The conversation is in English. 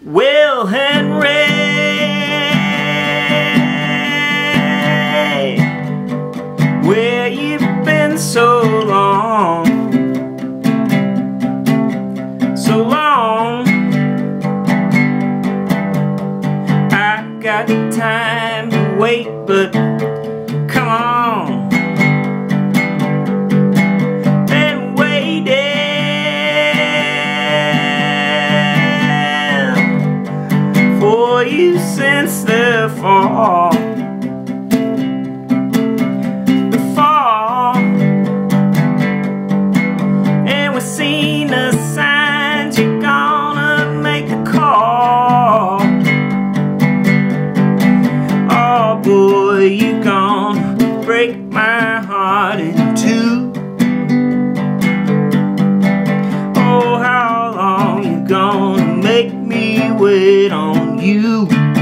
Will Henry, where you been so long? So long. I got time to wait, but come on. Been waiting for you since the fall. The fall. And we've seen the signs, you're gonna make the call. Oh boy, you gonna break my heart in two. Oh, how long you gonna make me wait on you?